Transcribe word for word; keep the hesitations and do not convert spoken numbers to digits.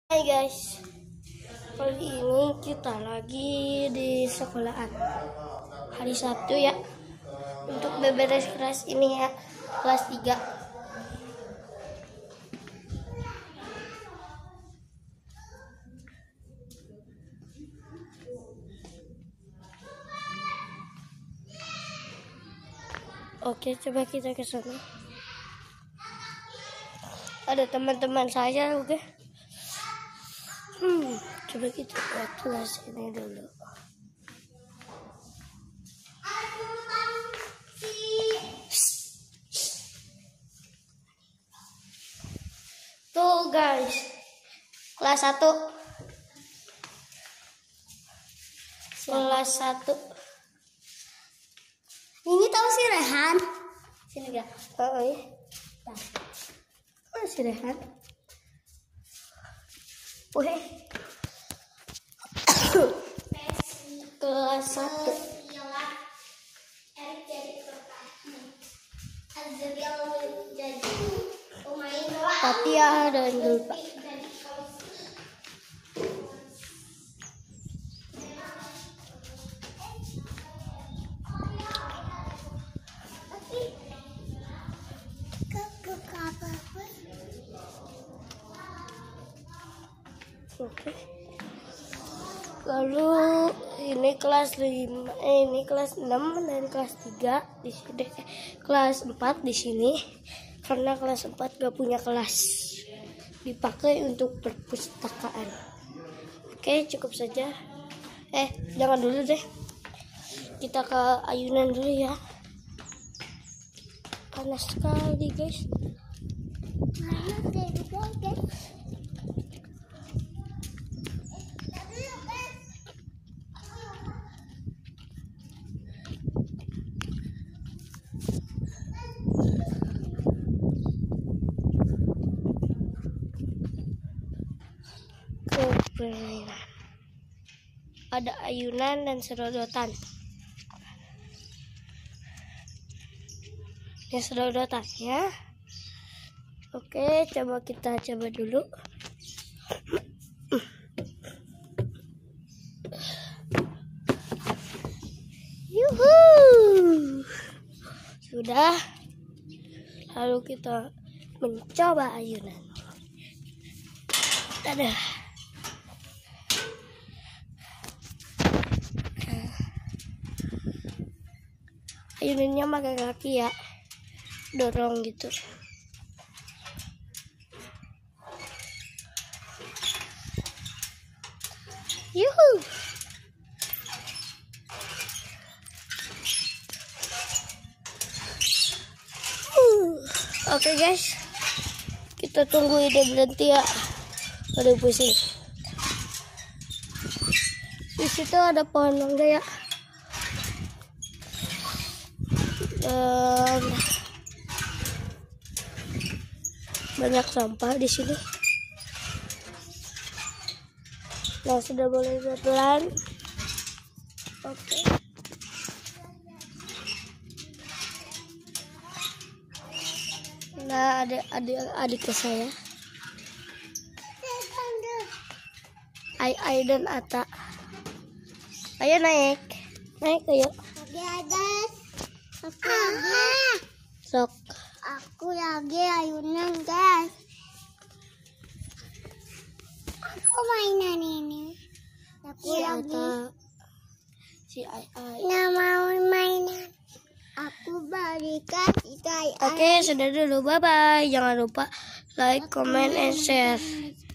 Hai guys, kali ini kita lagi di sekolahan hari Sabtu ya, untuk beberes kelas ini ya, kelas tiga. Oke, coba kita ke sana. Ada teman-teman saya, oke. Hmm, coba kita buat kelas ini dulu. Tuh guys, kelas satu, kelas satu. Ini tahu si Rehan? Sini gak? Oh iya. Oh si Rehan. Wih. Kelas satu. Fatia dan Zulfa. Oke. Lalu ini kelas lima, eh, ini kelas enam dan kelas tiga di sini, kelas empat di sini karena kelas empat gak punya kelas, dipakai untuk perpustakaan. Oke, cukup saja. Eh, jangan dulu deh. Kita ke ayunan dulu ya. Panas sekali, guys. Panas sekali, guys. Permainan. Ada ayunan dan sedotan. Ini sedotan ya. Oke, coba kita coba dulu. Yuhu. Sudah. Lalu kita mencoba ayunan. Dadah. Ayunannya pakai kaki ya, dorong gitu. Yuhu. Uh. Oke guys, kita tunggu ide berhenti ya. Aduh pusing. Di situ ada pohon mangga ya. Dan banyak sampah di sini. Nah, sudah boleh berjalan. Oke. Nah, ada adik adik saya. Ai Ai dan Ata. Ayo naik. Naik ayo. Oke, guys. Aku lagi. Sok. Aku lagi ayunan, guys. Aku mainan ini. Aku Si lagi. Ata. Si Ai Ai. Nggak mau mainan. Aku balikan si Ai Ai. Oke, sudah dulu. Bye bye. Jangan lupa like, comment, and share.